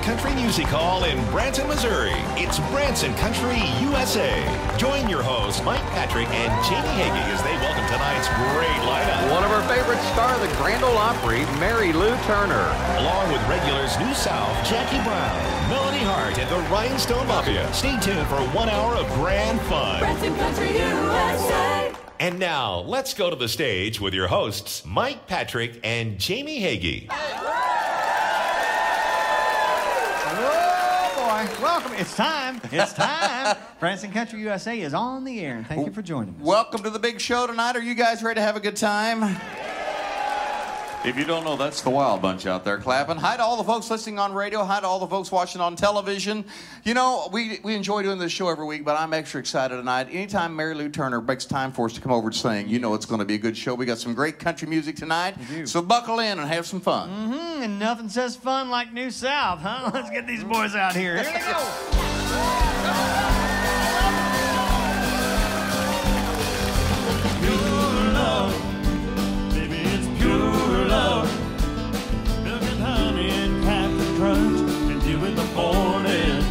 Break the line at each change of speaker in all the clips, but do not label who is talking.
Country Music Hall in Branson, Missouri. It's Branson Country USA. Join your hosts, Mike Patrick and Jamie Hagee, as they welcome tonight's great lineup.
One of our favorite stars of the Grand Ole Opry, Mary Lou Turner.
Along with regulars New South, Jackie Brown, Melody Hart, and the Rhinestone Mafia. Stay tuned for 1 hour of grand fun.
Branson Country USA.
And now, let's go to the stage with your hosts, Mike Patrick and Jamie Hagee.
Oh, boy. Welcome. It's time. It's time. Branson Country USA is on the air. Thank you for joining us.
Welcome to the big show tonight. Are you guys ready to have a good time? If you don't know, that's the Wild Bunch out there clapping. Hi to all the folks listening on radio. Hi to all the folks watching on television. You know, we enjoy doing this show every week, but I'm extra excited tonight. Anytime Mary Lou Turner makes time for us to come over and sing, you know it's going to be a good show. We got some great country music tonight, so buckle in and have some fun.
And nothing says fun like New South, huh? Let's get these boys out here. Here they go.
Pure love. Milk and honey and Captain Crunch and you in the morning.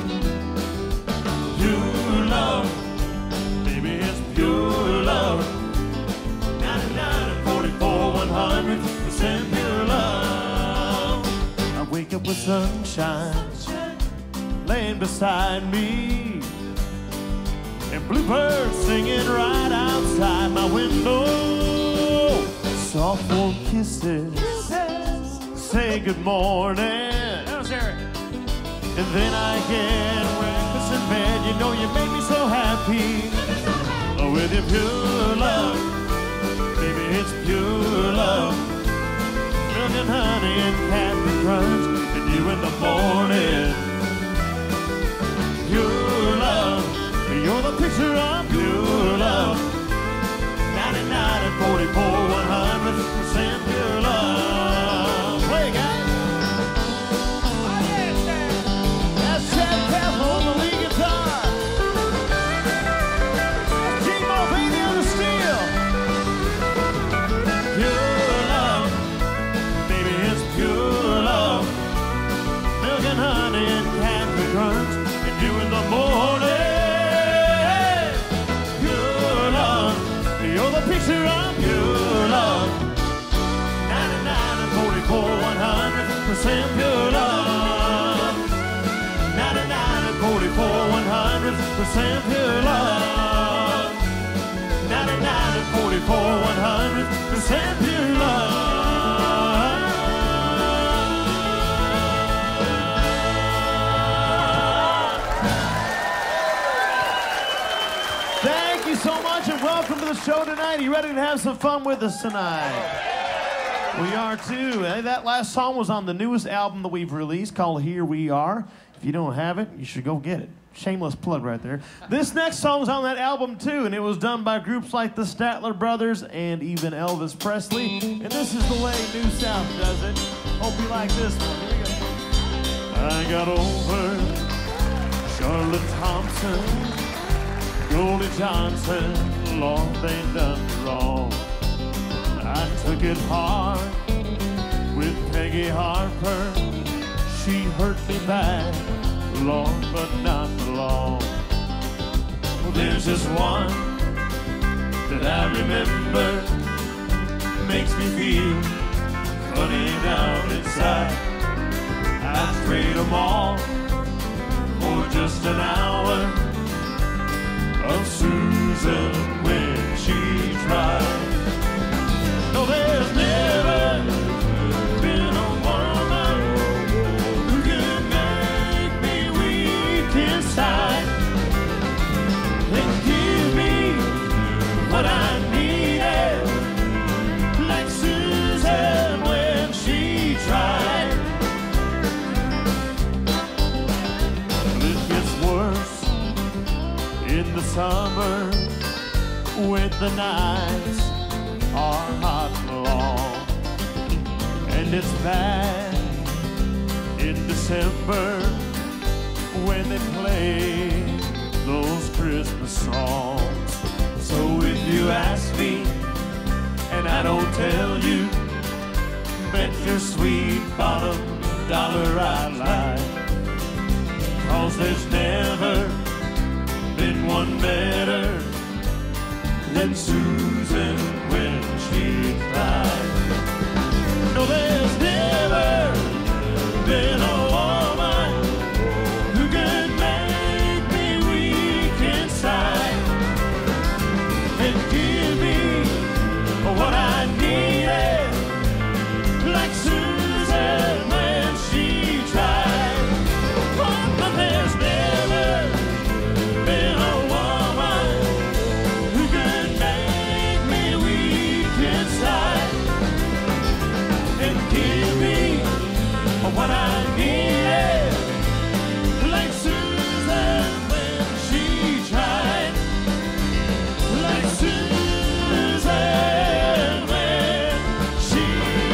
Pure love, baby, it's pure love. 99 and 44, 100% pure love. I wake up with sunshine laying beside me and bluebirds singing right outside my window. Soft warm kisses, say good morning. And then I get breakfast in bed. You know you make me so happy. With your pure love, baby, it's pure love. Milk and honey and Captain Crunch and you in the morning. Pure love, you're the picture of pure love. 99 and 44, 100% pure love. Play, guys. That's Chad Castle on the lead guitar. G-Mo Baby on the steel. Pure love, baby, it's pure love. Milk and honey and Captain Crunch and you in the morning. You're the picture of pure love. 99 and 44, 100% pure love. 99 and 44, 100% pure love. 99 and 44, 100% pure love. Thank you so much and welcome to the show tonight. Are you ready to have some fun with us tonight? We are too. That last song was on the newest album that we've released called Here We Are. If you don't have it, you should go get it. Shameless plug right there. This next song's on that album too, and it was done by groups like the Statler Brothers and even Elvis Presley. And this is the way New South does it. Hope you like this one. Here we go. I got over Charlotte Thompson, Goldie Johnson, Lord, they done me wrong. I took it hard with Peggy Harper. She hurt me bad, Lord, but not for long. Well, there's just one that I remember, makes me feel funny down inside. I'd trade them all for just an hour of Susan when she tried. No, there's never been a woman who could make me weak inside and give me what I needed, like Susan when she tried. It gets worse in the summer when the nights are hot and long, and it's bad in December when they play those Christmas songs. So if you ask me and I don't tell you, bet your sweet bottom dollar I'd lie. 'cause there's never been one better than Susan when she cried. No, there's never been a woman who could make me weak inside and give me what I needed, like Susan when she tried. Oh, but there's never been a woman who could make me weak inside and give me what I needed, like Susan when she tried, like Susan when she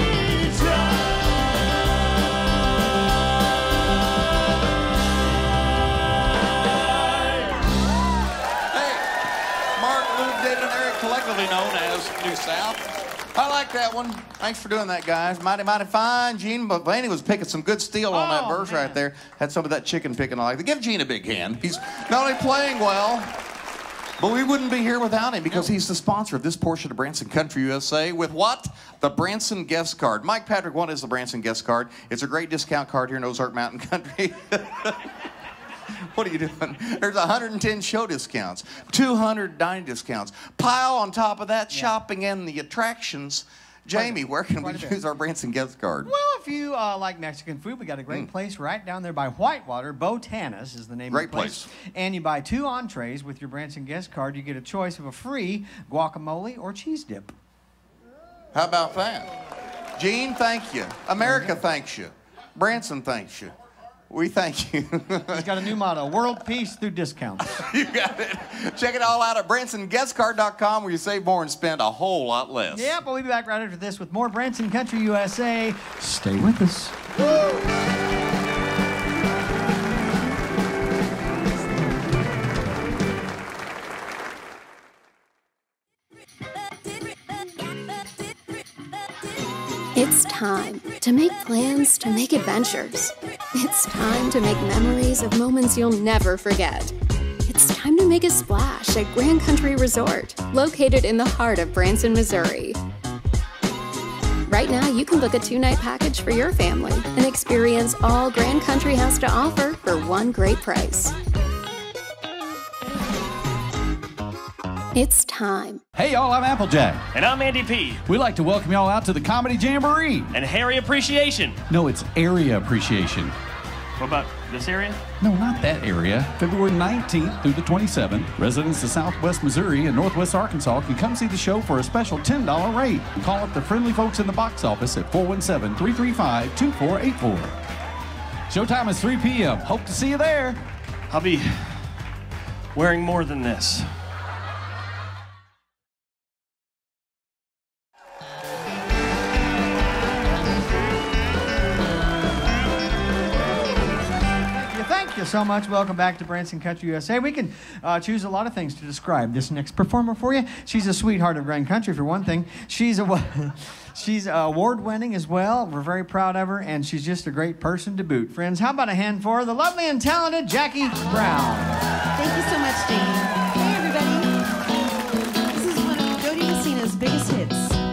tried.
Hey, Mark, Luke, David, and Eric, collectively known as New South. I like that one. Thanks for doing that, guys. Mighty, mighty fine. Gene Blaney was picking some good steel on that verse right there. Had some of that chicken picking I like. Give Gene a big hand. He's not only playing well, but we wouldn't be here without him because he's the sponsor of this portion of Branson Country USA with what? The Branson Guest Card. Mike Patrick, what is the Branson Guest Card? It's a great discount card here in Ozark Mountain Country. What are you doing? There's 110 show discounts, 200 dining discounts. Pile on top of that, shopping and the attractions. Jamie, where can we use our Branson Guest Card?
Well, if you like Mexican food, we got a great place right down there by Whitewater. Botanis is the name of the place. And you buy 2 entrees with your Branson Guest Card. You get a choice of a free guacamole or cheese dip.
How about that? Gene, thank you. America thanks you. Branson thanks you. We thank you.
He's got a new motto, world peace through discounts.
You got it. Check it all out at BransonGuestCard.com where you save more and spend a whole lot less.
Yeah, but we'll be back right after this with more Branson Country USA. Stay with us.
It's time to make plans, to make adventures. It's time to make memories of moments you'll never forget. It's time to make a splash at Grand Country Resort, located in the heart of Branson, Missouri. Right now, you can book a 2-night package for your family and experience all Grand Country has to offer for one great price. It's time.
Hey y'all, I'm Applejack.
And I'm Andy P.
We'd like to welcome y'all out to the Comedy Jamboree.
And Harry Appreciation.
No, it's Area Appreciation.
What about this area?
No, not that area. February 19th through the 27th, residents of Southwest Missouri and Northwest Arkansas can come see the show for a special $10 rate. Call up the friendly folks in the box office at 417-335-2484. Showtime is 3 p.m. Hope to see you there.
I'll be wearing more than this.
Thank you so much. Welcome back to Branson Country USA. We can choose a lot of things to describe this next performer for you. She's a sweetheart of Grand Country, for one thing. She's award-winning as well. We're very proud of her, and she's just a great person to boot. Friends, how about a hand for the lovely and talented Jackie Brown?
Thank you so much, Dean. Hey, everybody. This is one of Jody Messina's biggest hits.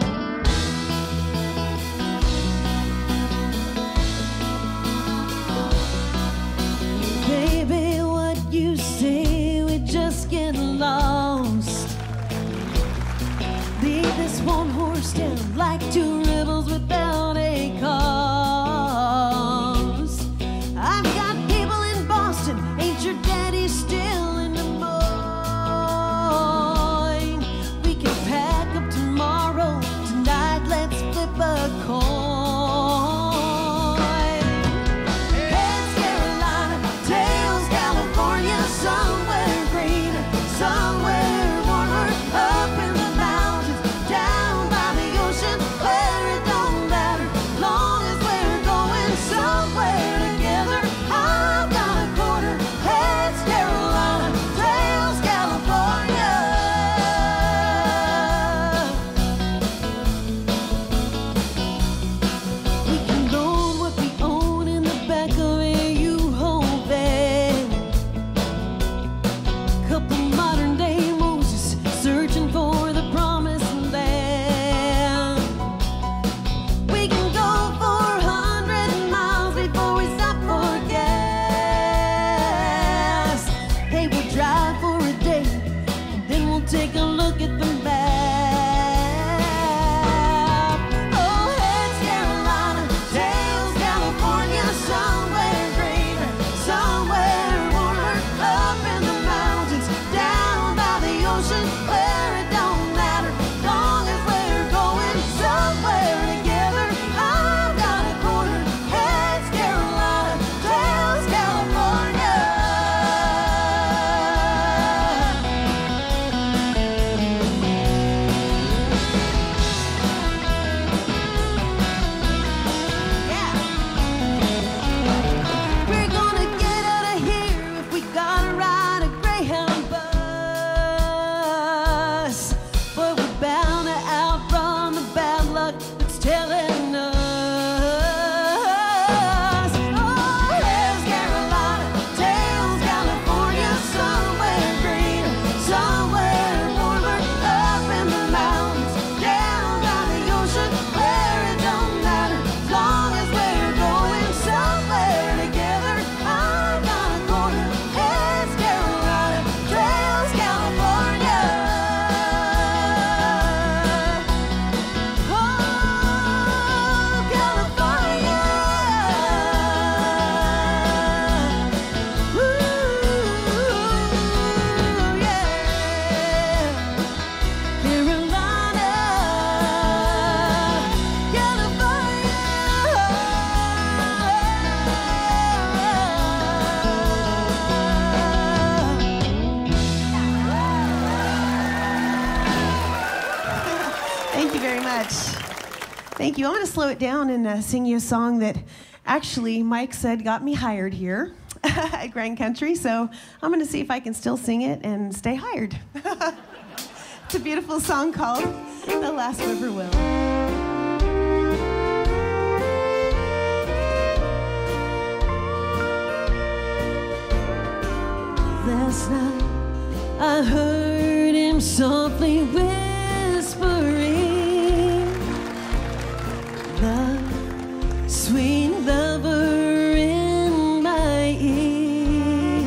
Baby, what you say, we just get lost. Leave this one horse town like 2 rebels without a cause. I've got people in Boston, ain't your daddy still in Des Moines? We can pack up tomorrow, tonight let's flip a coin. Heads Carolina, tails California, somewhere greener, somewhere warmer, up in the mountains, down by the ocean, where it don't matter, long as we're take a look at the map. Oh, heads Carolina, tails California, somewhere greener, somewhere warmer, up in the mountains, down by the ocean, where it don't matter, long as we're going somewhere together. I've got a corner, heads Carolina, tails California. We're gonna get out of here if we gotta ride a Greyhound bus. But we're bound to outrun the bad luck that's telling us. Oh, here's Carolina, tails California, somewhere greener, somewhere warmer, up in the mountains, down by the ocean, where it don't matter, as long as we're going somewhere together. I'm got a corner, heads Carolina, tails California. Oh, California. Ooh, yeah. Carolina, Thank you very much. Thank you. I'm going to slow it down and sing you a song that actually Mike said got me hired here at Grand Country. So I'm going to see if I can still sing it and stay hired. It's a beautiful song called The Last Whippoorwill. Last night I heard him softly whispering, the sweet lover in my ear.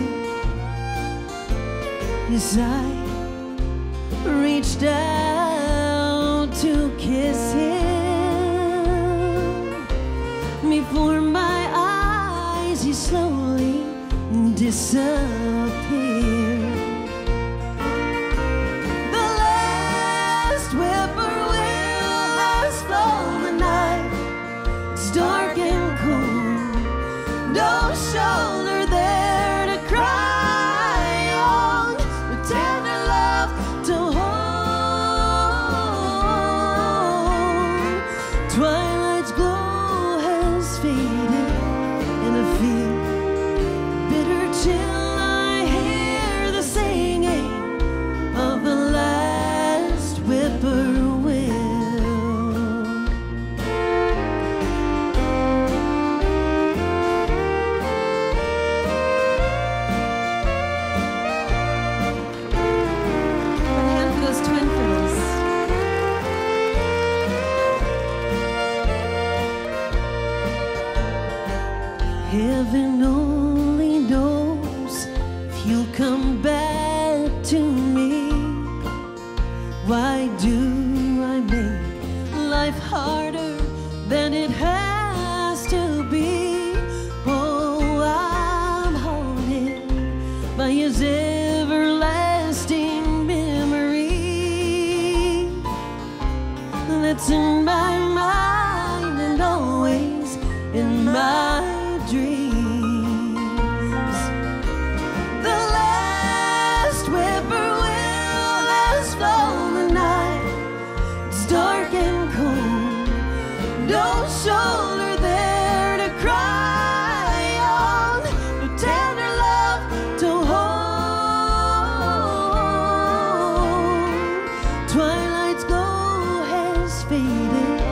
As I reached out to kiss him, before my eyes he slowly disappeared. The last whippoorwill has flown the night. It's dark and cold, no shoulder there to cry on, no tender love to hold. Twilight's glow has faded, and I feel bitter till I hear the singing of the last whippoorwill. One hand for those twin fiddles. Heaven only knows if you'll come back to me. Why do I make life harder than it has to be? Oh, I'm haunted by his everlasting memory that's in my mind and always in my dreams. The last whippoorwill has flown the night. It's dark and cold, no shoulder there to cry on, no tender love to hold. Twilight's glow has faded,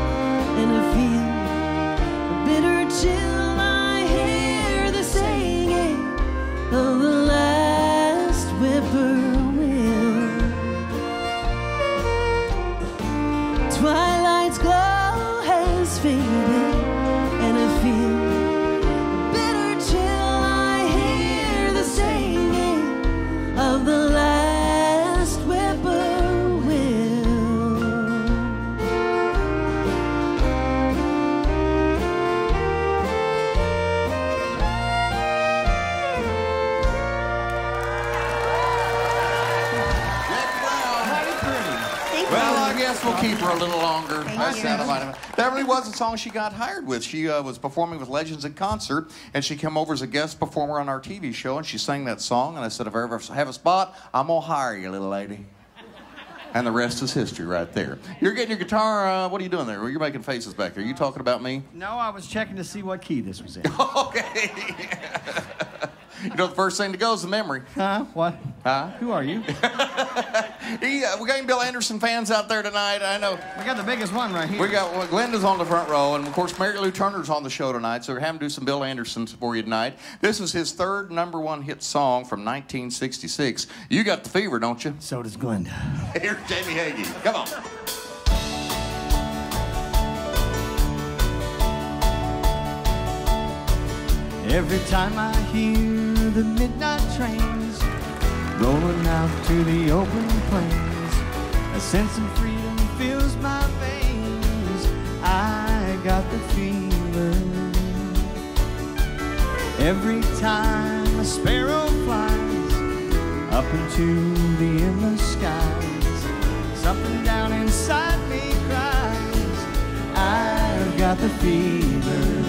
Well, I guess we'll keep her a little longer.
Thank you.
That really was the song she got hired with. She was performing with Legends in Concert, and she came over as a guest performer on our TV show, and she sang that song, and I said, if I ever have a spot, I'm going to hire you, little lady. And the rest is history right there. You're getting your guitar, what are you doing there? You're making faces back there. Are you talking about me?
No, I was checking to see what key this was in.
Okay. You know, the first thing to go is the memory.
Huh? What?
Huh?
Who are you?
We got any Bill Anderson fans out there tonight? I know.
We got the biggest one right here.
We got Glenda's on the front row, and of course Mary Lou Turner's on the show tonight, so we're having to do some Bill Anderson for you tonight. This was his third #1 hit song from 1966. You got the fever, don't you?
So does Glenda.
Here's Jamie Hagee. Come on.
Every time I hear the midnight trains rolling out to the open plains, a sense of freedom fills my veins. I got the fever. Every time a sparrow flies up into the endless skies, something down inside me cries, I've got the fever.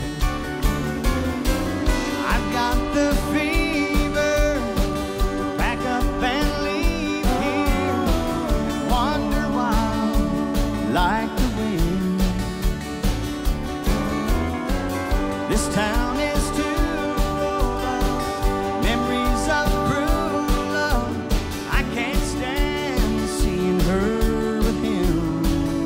Got the fever, pack up and leave here, and wander wild like the wind. This town is too full of memories of cruel love. I can't stand seeing her with him.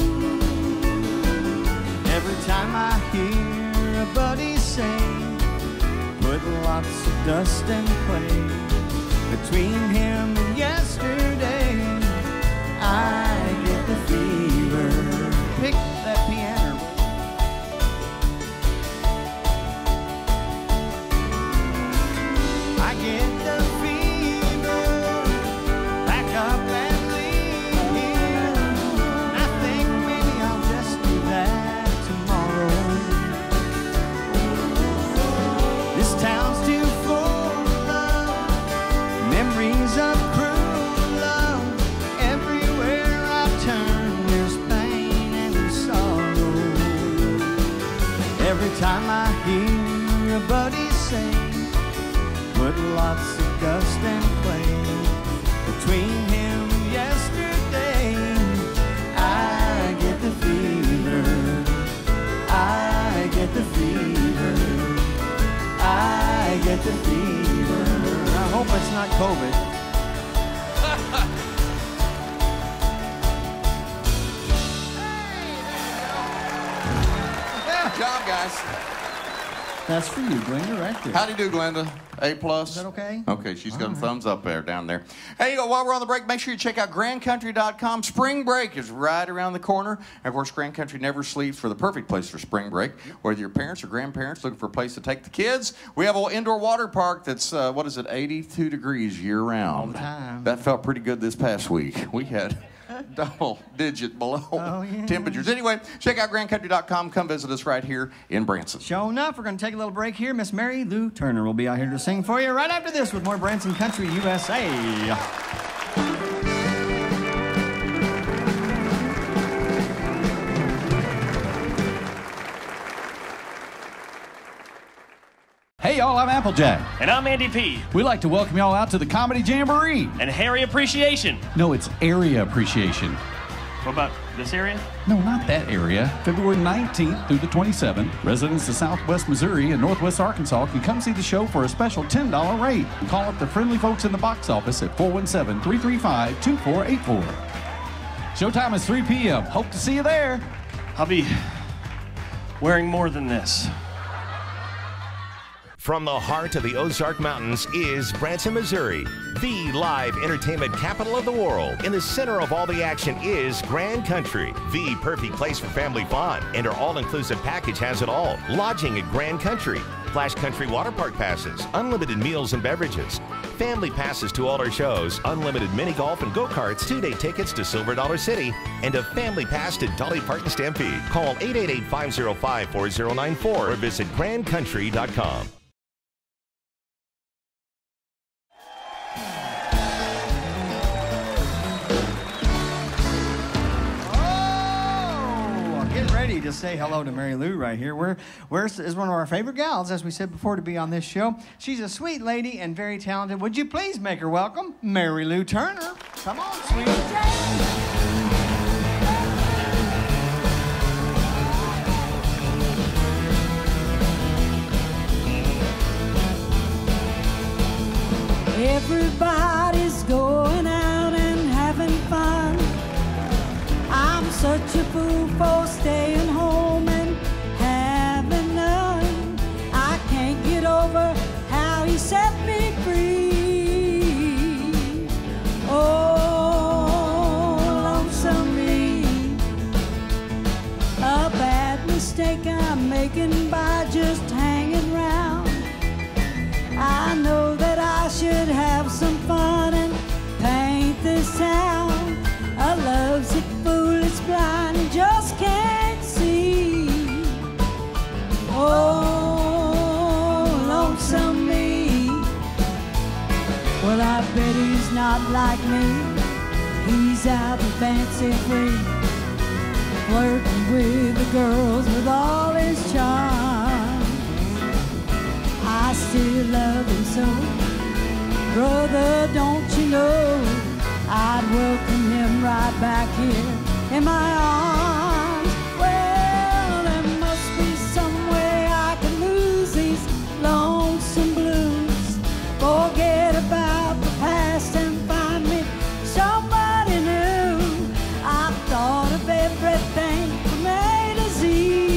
Every time I hear a buddy say, put lots of dust and clay between him and yesterday, I get the fever. Pick that piano. I get the fever. Pack up and leave here. And I think maybe I'll just do that tomorrow. This town's too full of memories of cruel love. Everywhere I turn, there's pain and sorrow. Every time I hear a buddy say, put lots of dust and clay between him and yesterday, I get the fever. I get the fever. I get the fever. I hope it's not COVID.
Good job, guys.
That's for you, Glenda, right there.
How do you do, Glenda? A+?
Is that okay?
Okay, she's got a thumbs up there, down there. Hey, while we're on the break, make sure you check out grandcountry.com. Spring break is right around the corner. And of course, Grand Country never sleeps for the perfect place for spring break. Whether your parents or grandparents looking for a place to take the kids, we have an indoor water park that's, 82 degrees year-round.
All the time.
That felt pretty good this past week. We had double-digit below temperatures. Anyway, check out grandcountry.com. Come visit us right here in Branson.
Sure enough, we're going to take a little break here. Miss Mary Lou Turner will be out here to sing for you right after this with more Branson Country USA.
Hey y'all, I'm Applejack.
And I'm Andy P.
We'd like to welcome y'all out to the Comedy Jamboree.
And Harry Appreciation.
No, it's Area Appreciation.
What about this area?
No, not that area. February 19th through the 27th, residents of Southwest Missouri and Northwest Arkansas can come see the show for a special $10 rate. Call up the friendly folks in the box office at 417-335-2484. Showtime is 3 p.m. Hope to see you there.
I'll be wearing more than this.
From the heart of the Ozark Mountains is Branson, Missouri, the live entertainment capital of the world. In the center of all the action is Grand Country, the perfect place for family fun. And our all-inclusive package has it all. Lodging at Grand Country, Flash Country water park passes, unlimited meals and beverages, family passes to all our shows, unlimited mini golf and go-karts, 2-day tickets to Silver Dollar City, and a family pass to Dolly Parton Stampede. Call 888-505-4094 or visit grandcountry.com.
to say hello to Mary Lou right here. Is one of our favorite gals, as we said before, to be on this show. She's a sweet lady and very talented. Would you please make her welcome, Mary Lou Turner? Come on, sweetie.
Everybody's going out and having fun. I'm such a fool for staying home and having none. I can't get over how he set me free. Oh, lonesome me. A bad mistake I'm making by just hanging around. I know that I should have some fun and paint this town. A lovesick fool is blind and just can't see. Oh, lonesome me. Well, I bet he's not like me. He's out and fancy free, flirting with the girls with all his charm. I still love him so. Brother, don't you know I'd welcome him right back here in my arms. Well, there must be some way I can lose these lonesome blues. Forget about the past and find me somebody new. I've thought of everything from A to Z.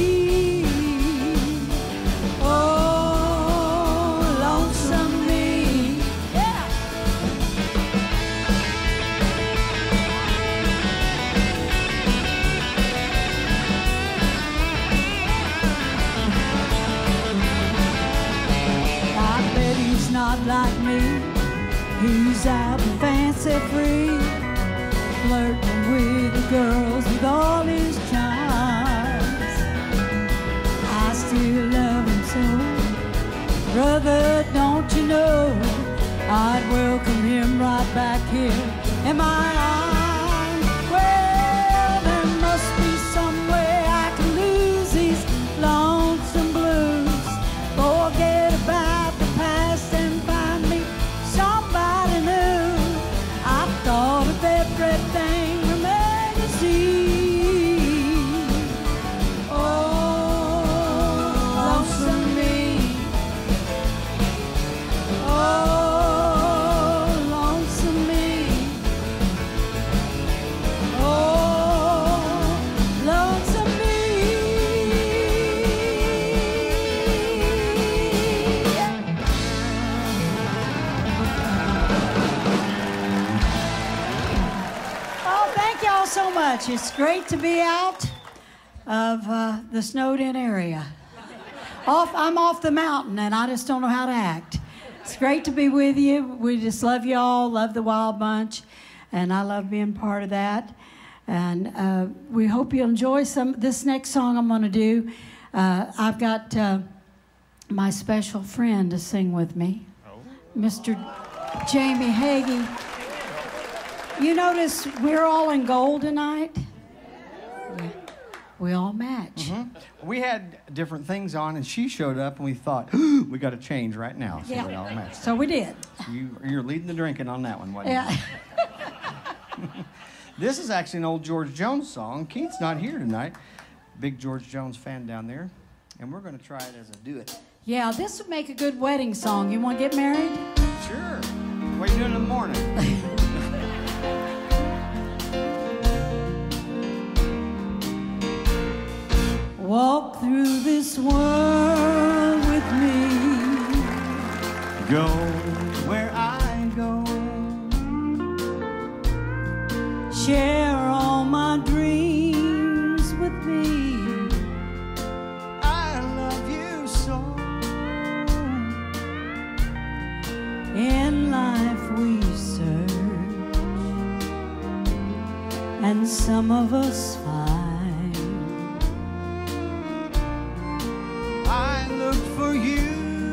Not like me, he's out and fancy free, flirting with the girls with all his charms. I still love him so. Brother, don't you know I'd welcome him right back here in my arms. Well, there must be some way I can lose these lonesome blues. Forget about the past and find me somebody new. I've thought of everything from A to Z. Oh, lonesome me. Oh, lonesome me. Oh, lonesome me. So much. It's great to be out of the snowed-in area. I'm off the mountain, and I just don't know how to act. It's great to be with you. We just love you all, love the Wild Bunch, and I love being part of that. And we hope you'll enjoy this next song I'm going to do. I've got my special friend to sing with me, Mr. Jamie Hagee. You notice we're all in gold tonight? Yeah. We all match.
Mm-hmm. We had different things on, and she showed up, and we thought, we got to change right now. So we all matched.
So we did.
You're leading the drinking on that one, wasn't you? This is actually an old George Jones song. Keith's not here tonight. Big George Jones fan down there. And we're going to try it as a duet.
Yeah, this would make a good wedding song. You want to get married?
Sure. What are you doing in the morning?
Walk through this world with me.
Go where I go.
Share all my dreams with me.
I love you so.
In life we search, and some of us find.
I look for you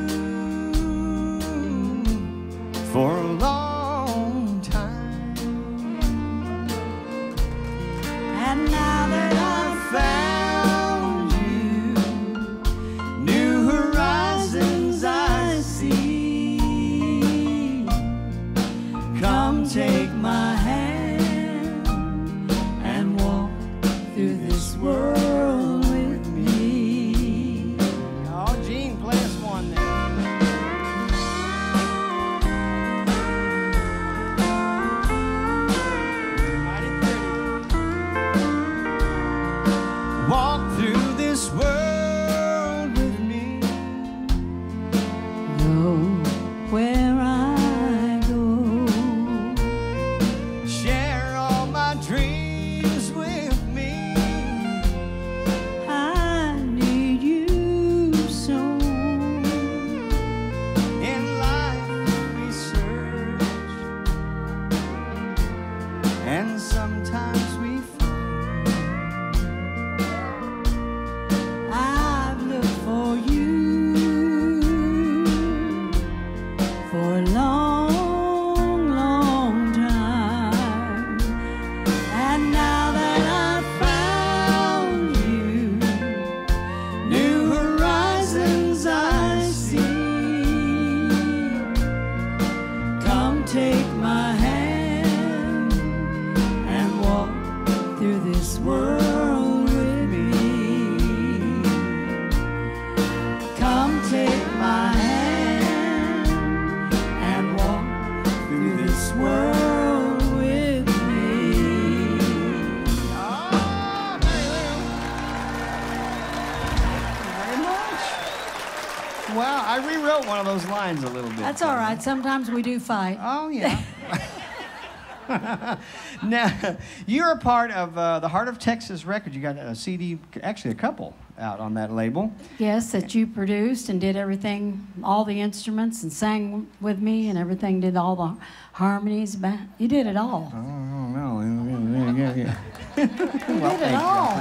for a long time,
and now that I've found
sometimes we find.
I've looked for you for a long, long time, and now that I've found you, new horizons I see. Come take my hand and walk through this world with me. Come take my hand and walk through this world with me.
Oh, very much. Wow, I rewrote one of those lines a little bit.
That's all right. Sometimes we do fight.
Oh, yeah. Now, you're a part of the Heart of Texas record. You got a CD, actually a couple, out on that label.
Yes, that you produced and did everything, all the instruments, and sang with me and everything, did all the harmonies. You did it all.
Oh, no. Yeah.
You did it all.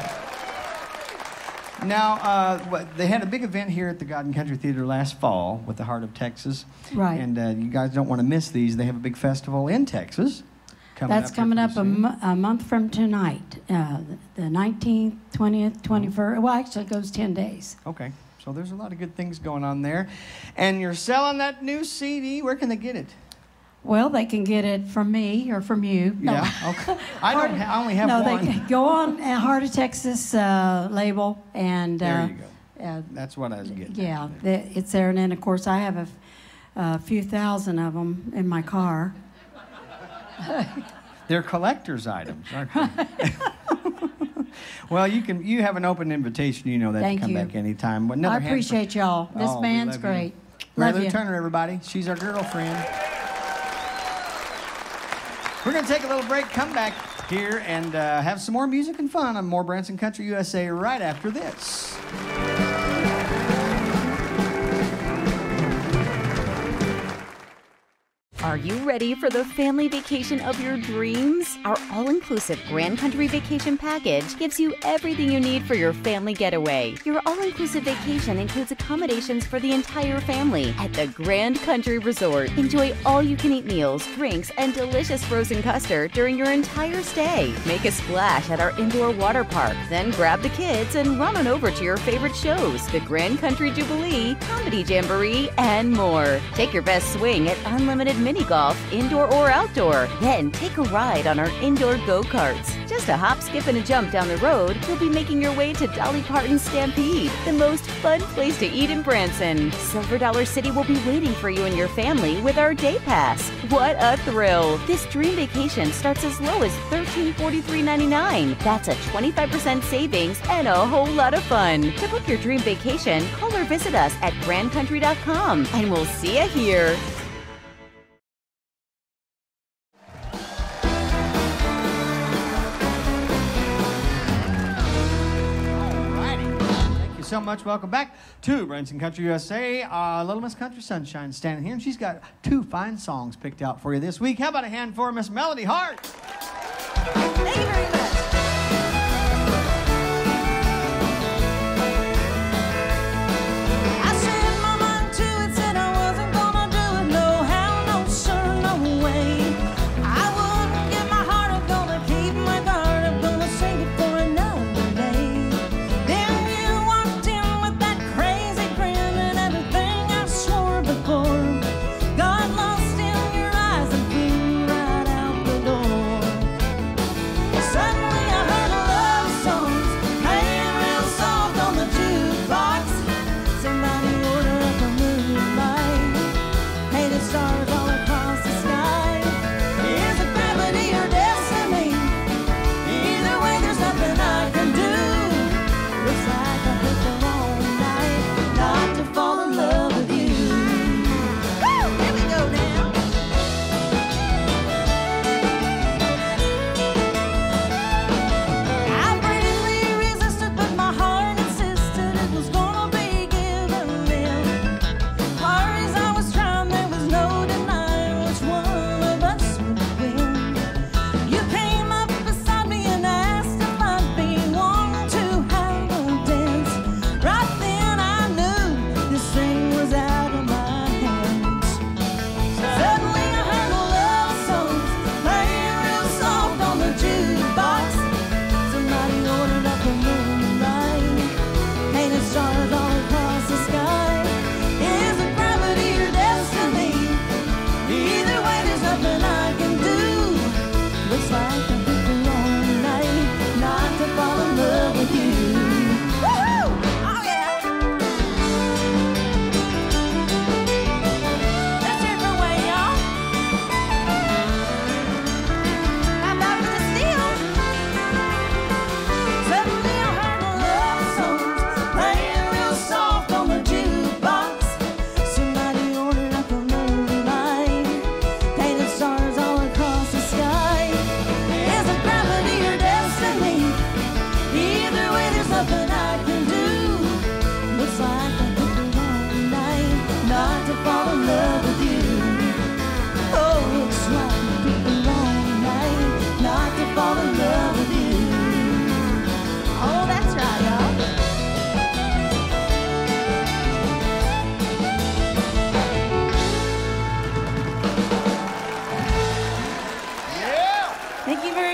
Now, they had a big event here at the God and Country Theater last fall with the Heart of Texas.
Right.
And you guys don't want to miss these. They have a big festival in Texas.
That's coming up a month from tonight, the 19th, 20th, 21st. Well, actually, it goes 10 days.
Okay. So there's a lot of good things going on there. And you're selling that new CD. Where can they get it?
Well, they can get it from me or from you. No.
Yeah. Okay. I only have
no,
one.
They go on Heart of Texas label and.
There you go. That's what I was getting.
Yeah, it's there, and then of course I have a few thousand of them in my car.
They're collector's items, aren't they? Well, you have an open invitation. You know that
Thank
to come
you.
back anytime. But
I appreciate y'all. This
we
band's
love
great.
Mary
Love
Lou
you.
Turner, everybody. She's our girlfriend. We're going to take a little break, come back here, and have some more music and fun on more Branson Country USA right after this.
Are you ready for the family vacation of your dreams? Our all-inclusive Grand Country Vacation Package gives you everything you need for your family getaway. Your all-inclusive vacation includes accommodations for the entire family at the Grand Country Resort. Enjoy all-you-can-eat meals, drinks, and delicious frozen custard during your entire stay. Make a splash at our indoor water park, then grab the kids and run on over to your favorite shows, the Grand Country Jubilee, Comedy Jamboree, and more. Take your best swing at unlimited mini golf, indoor or outdoor. Then take a ride on our indoor go-karts. Just a hop, skip, and a jump down the road, you'll be making your way to Dolly Parton's Stampede, the most fun place to eat in Branson. Silver Dollar City will be waiting for you and your family with our day pass. What a thrill! This dream vacation starts as low as $1343.99. That's a 25% savings and a whole lot of fun. To book your dream vacation, call or visit us at grandcountry.com, and we'll see you here.
So much. Welcome back to Branson Country USA. Little Miss Country Sunshine standing here, and she's got 2 fine songs picked out for you this week. How about a hand for Miss Melody Hart?
Thank you very much. I set my mind to it, said I wasn't gonna do it. No how, no sir, no way. I wouldn't give my heart, I'm gonna keep my guard, I'm gonna save it for another day. Then you walked in with that crazy grin and everything I swore before got lost in your eyes and flew right out the door.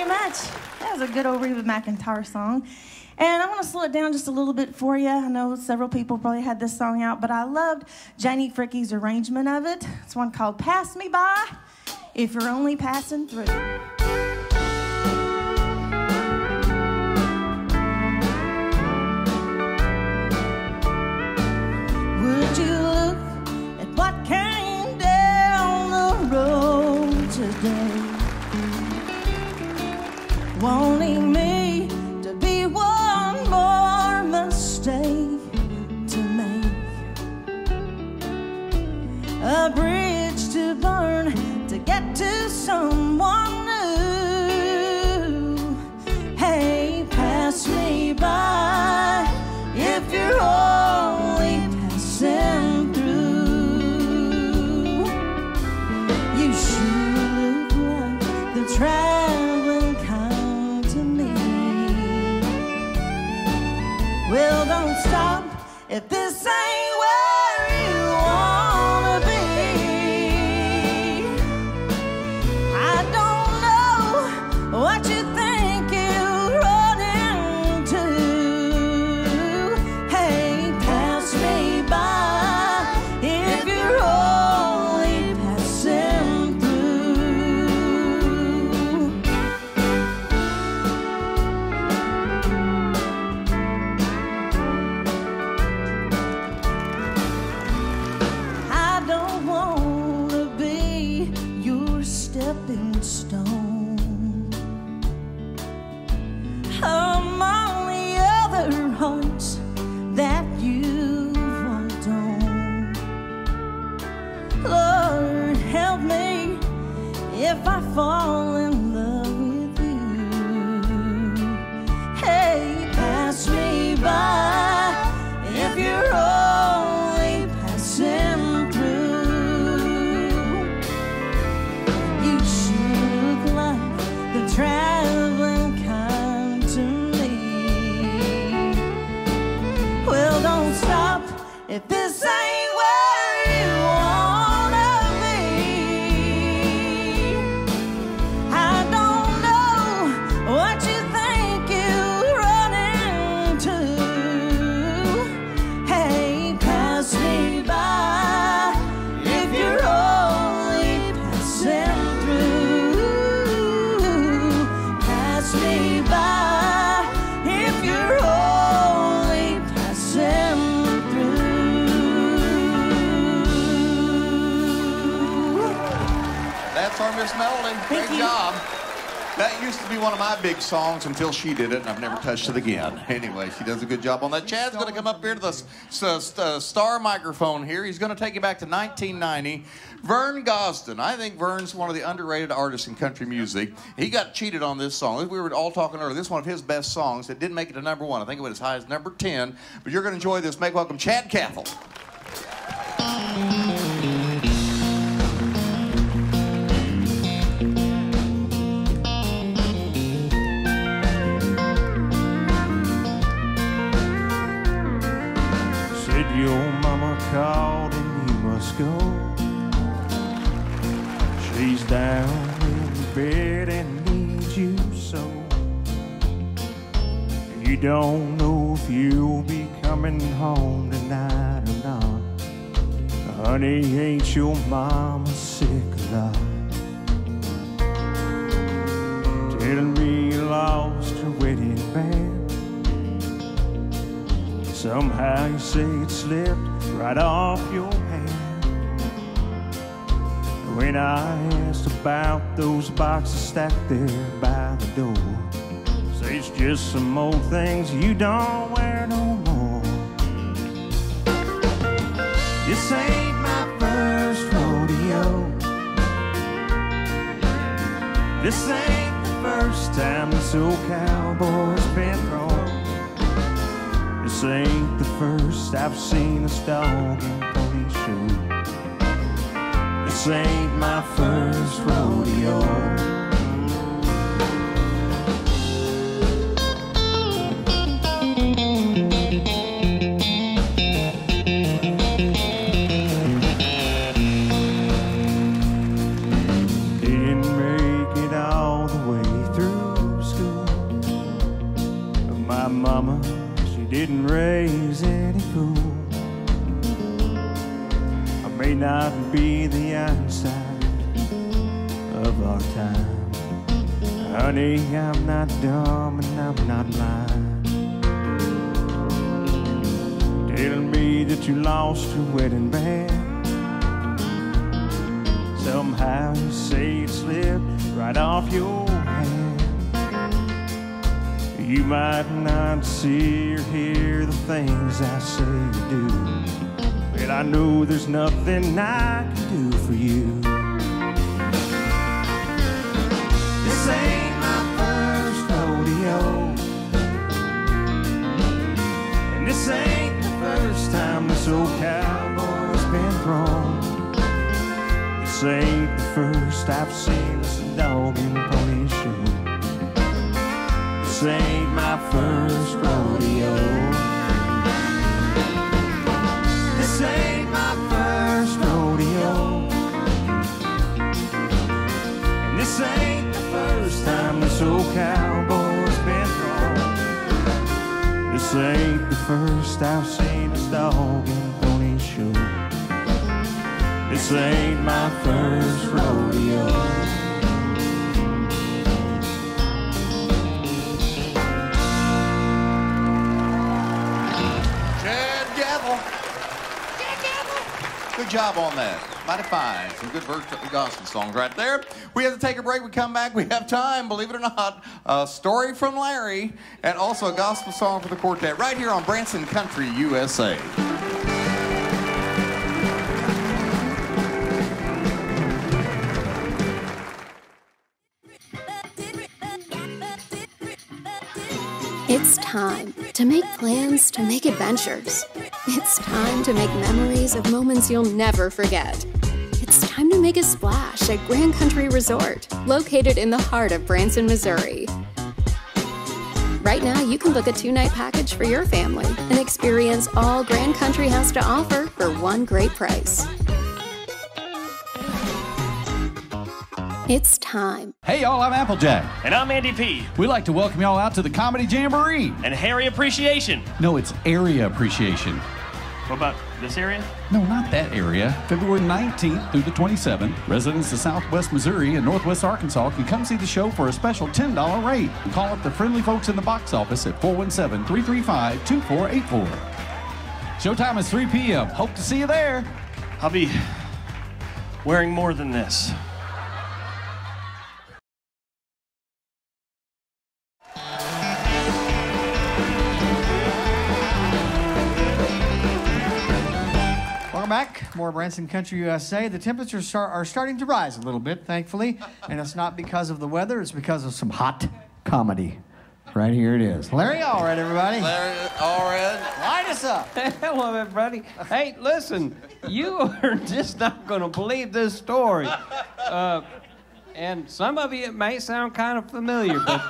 much. That was a good old Reba McEntire song. And I want to slow it down just a little bit for you. I know several people probably had this song out, but I loved Janie Fricke's arrangement of it. It's one called Pass Me By If You're Only Passing Through. Would you look at what came down the road today? Wanting me to be one more mistake to make. A bridge to burn to get to someone new. Hey, pass me by if you're only passing through. You sure look like the traveling kind to me. Well, don't stop if this ain't where you wanna be. I don't know what you think you're running to. Hey, pass me by if you're only passing through. I don't want to be your stepping stone among the other hearts that you've walked on. Lord, help me if I fall in love with you. Hey, pass me by if you're only passing through. You sure look like the traveling kind to me. Well, don't stop if this ain't where you wanna be. I don't know what you think you're running to. Hey, pass me by if you're only passing through. Pass me by if you're only passing through.
That's our Miss Melody. Great job. That used to be one of my big songs until she did it, and I've never touched it again. Anyway, she does a good job on that. Chad's going to come up here to the star microphone here. He's going to take you back to 1990. Vern Gosdin. I think Vern's one of the underrated artists in country music. He got cheated on this song. We were all talking earlier. This is one of his best songs. It didn't make it to number 1. I think it went as high as number 10. But you're going to enjoy this. Make welcome Chad Cathell.
Said your mama called and you must go. She's down in bed and needs you so. You don't know if you'll be coming home tonight or not. Honey, ain't your mama sick a lot? Telling me you lost her wedding band. Somehow you say it slipped right off your hand. When I asked about those boxes stacked there by the door, say it's just some old things you don't wear no more. This ain't my first rodeo. This ain't the first time this old cowboy's been thrown. This ain't the first I've seen this dog and pony show. This ain't my first rodeo. Didn't make it all the way through. mama, she didn't raise any fool. I may not be the Einstein of our time. Honey, I'm not dumb and I'm not blind. Telling me that you lost your wedding band. Somehow you say it slipped right off your hand. You might not see or hear the things I say or do, but I know there's nothing I can do for you. This ain't my first rodeo, and this ain't the first time this old cowboy's been thrown. This ain't the first I've seen this dog and pony show. This ain't my first rodeo. This ain't my first rodeo. And this ain't the first time this old cowboy's been thrown. This ain't the first I've seen this dog and pony show. This ain't my first rodeo.
Good job on that. Mighty fine. Some good gospel songs right there. We have to take a break. We come back. We have time, believe it or not. A story from Larry and also a gospel song for the quartet right here on Branson Country, USA.
It's time to make plans, to make adventures. It's time to make memories of moments you'll never forget. It's time to make a splash at Grand Country Resort, located in the heart of Branson, Missouri. Right now, you can book a 2-night package for your family and experience all Grand Country has to offer for one great price. It's time.
Hey y'all, I'm Applejack.
And I'm Andy P.
We'd like to welcome y'all out to the Comedy Jamboree.
And Harry Appreciation.
No, it's Area Appreciation.
What about this area?
No, not that area. February 19th through the 27th, residents of Southwest Missouri and Northwest Arkansas can come see the show for a special $10 rate. Call up the friendly folks in the box office at 417-335-2484. Showtime is 3 p.m. Hope to see you there.
I'll be wearing more than this.
Back, more Branson Country, USA. The temperatures are starting to rise a little bit, thankfully, and it's not because of the weather, it's because of some hot comedy. Right here it is. Larry Allred, everybody.
Larry Allred.
Light us up.
Hello, everybody. Hey, listen, you are just not going to believe this story. And some of you, it may sound kind of familiar, but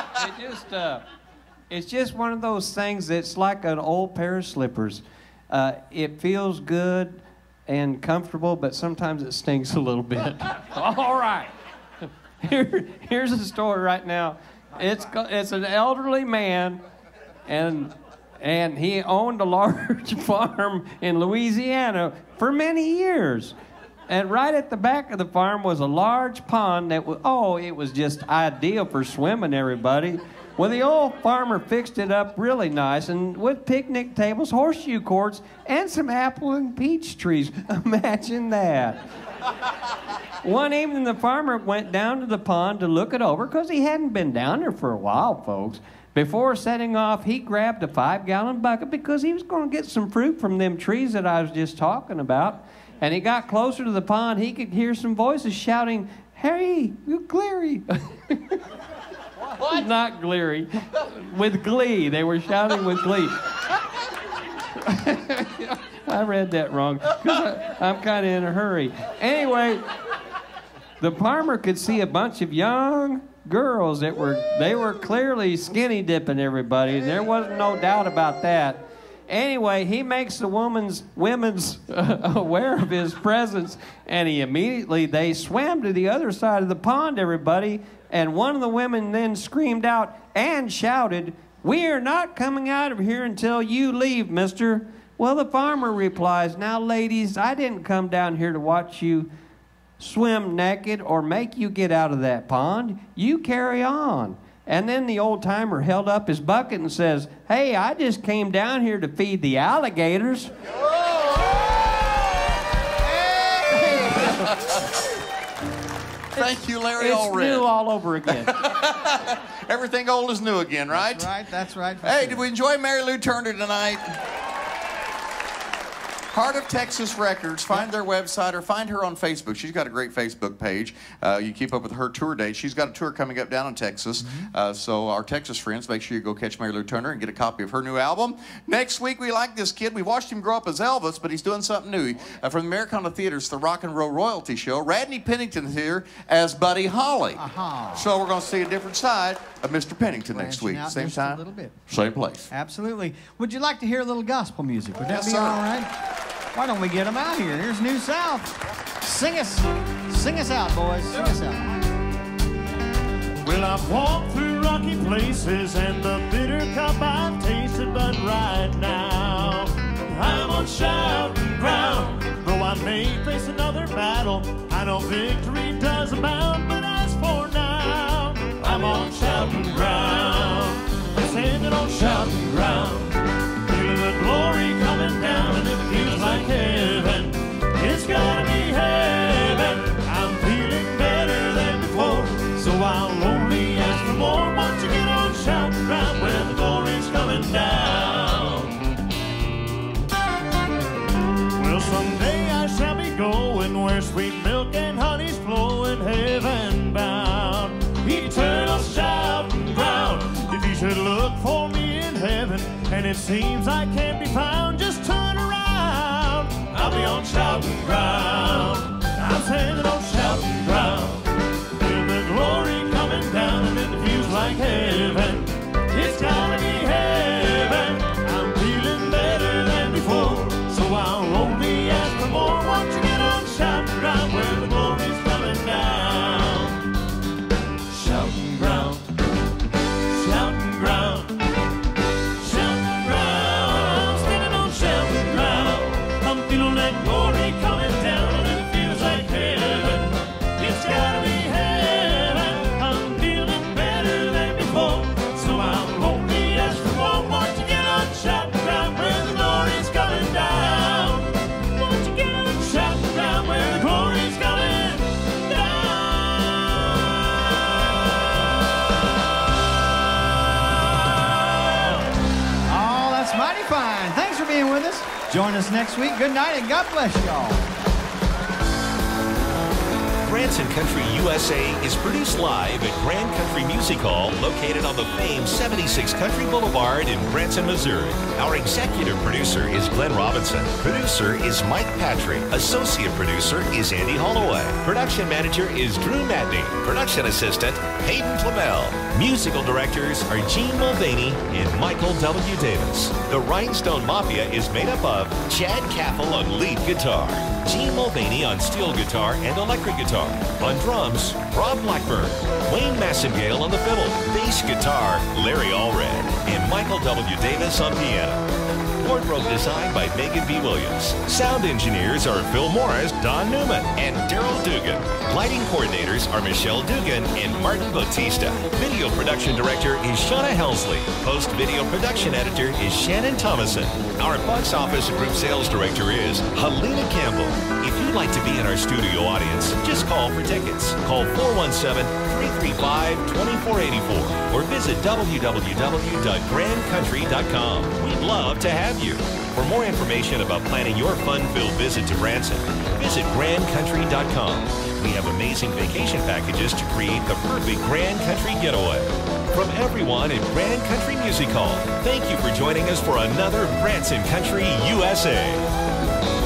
it's just one of those things that's like an old pair of slippers. It feels good and comfortable, but sometimes it stinks a little bit. All right. Here's a story right now. It's an elderly man, and he owned a large farm in Louisiana for many years. And right at the back of the farm was a large pond that it was just ideal for swimming, everybody. Well, the old farmer fixed it up really nice, and with picnic tables, horseshoe courts, and some apple and peach trees. Imagine that. One evening, the farmer went down to the pond to look it over, because he hadn't been down there for a while, folks. Before setting off, he grabbed a 5-gallon bucket, because he was going to get some fruit from them trees that I was just talking about. And he got closer to the pond, he could hear some voices shouting, "Hey, you Cleary." What? Not Gleary. With glee. They were shouting with glee. I read that wrong. I'm kind of in a hurry. Anyway, the farmer could see a bunch of young girls that were clearly skinny dipping everybody. There wasn't no doubt about that. Anyway, he makes the women's aware of his presence, and they swam to the other side of the pond, everybody. And one of the women then screamed out and shouted, "We are not coming out of here until you leave, mister." Well, the farmer replies, "Now, ladies, I didn't come down here to watch you swim naked or make you get out of that pond. You carry on." And then the old-timer held up his bucket and says, "Hey, I just came down here to feed the alligators."
Thank you, Larry
It's
Allred.
new all over again.
Everything old is new again, right?
That's right.
Hey, did we enjoy Mary Lou Turner tonight? Heart of Texas Records. Find their website or find her on Facebook. She's got a great Facebook page. You keep up with her tour dates. She's got a tour coming up down in Texas. So our Texas friends, make sure you go catch Mary Lou Turner and get a copy of her new album. Next week, we like this kid. We watched him grow up as Elvis, but he's doing something new. From the Americana Theater's The Rock and Roll Royalty Show, Radney Pennington's here as Buddy Holly. So we're going to see a different side of Mr. Pennington next week. Same time,
a little bit.
Same place.
Absolutely. Would you like to hear a little gospel music? Would that
Yes,
be
sir.
all right? Why don't we get them out here? Here's New South. Sing us out, boys. Sing us out.
Well, I've walked through rocky places and the bitter cup I've tasted, but right now I'm on shouting ground. Though I may face another battle, I know victory does abound. But as for now, I'm on shouting ground. Standing on shouting ground. Feeling the glory coming down, and it feels like heaven. It's gotta be heaven. I'm feeling better than before, so I'll only ask for more. Once you get on shouting ground where the glory's coming down. Well, someday I shall be going where sweet milk and honey's flowing, heaven bound. Eternal shouting ground. If you should look for me in heaven and it seems I can't be found, just turn around. I'll be on shouting ground. I'm standing on shouting ground. Feel the glory coming down, and it feels like heaven. It's gotta be heaven. I'm feeling better than before, so I'll only ask for more. Once you get on shouting ground where the glory's coming down. Shouting ground. Shouting ground. Shouting ground. Standing on shouting ground. I'm feeling that glory coming down, and it feels like heaven. It's gotta be heaven. I'm feeling better than before, so I'll only ask for more. Once you get on shouting ground where the glory's coming down. Once you get on shouting ground where the glory's coming down.
Oh, that's mighty fine. Thanks for being with us. Join us next week. Good night, and God bless y'all.
Branson Country USA is produced live at Grand Country Music Hall, located on the famed 76 Country Boulevard in Branson, Missouri. Our executive producer is Glenn Robinson. Producer is Mike Patry. Associate producer is Andy Holloway. Production manager is Drew Madney. Production assistant, Hayden Flamel. Musical directors are Gene Mulvaney and Michael W. Davis. The Rhinestone Mafia is made up of Chad Caffel on lead guitar, Gene Mulvaney on steel guitar and electric guitar. On drums, Rob Blackburn, Wayne Massengale on the fiddle, bass guitar, Larry Allred, and Michael W. Davis on piano. Wardrobe design by Megan B. Williams. Sound engineers are Phil Morris, Don Newman, and Daryl Dugan. Lighting coordinators are Michelle Dugan and Martin Bautista. Video production director is Shauna Helsley. Post-video production editor is Shannon Thomason. Our box office group sales director is Helena Campbell. If you'd like to be in our studio audience, just call for tickets. Call 417-335-2484 or visit www.grandcountry.com. We'd love to have you. For more information about planning your fun-filled visit to Branson, visit grandcountry.com. We have amazing vacation packages to create the perfect Grand Country getaway. From everyone at Grand Country Music Hall, thank you for joining us for another Branson Country USA.